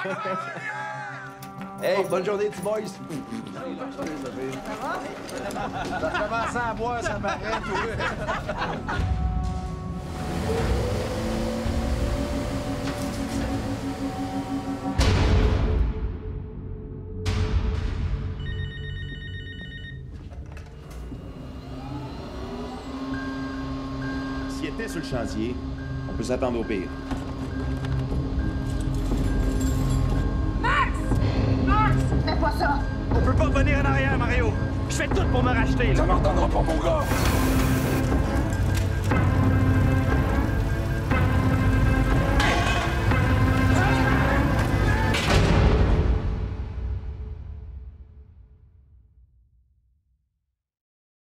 Hey, bonne journée, petits boys! Ça commence à boire, ça m'arrête. S'il était sur le chantier, on peut s'attendre au pire. Fais pas ça! On peut pas revenir en arrière, Mario! Je fais tout pour me racheter, là! Ça m'entendra pas, mon gars!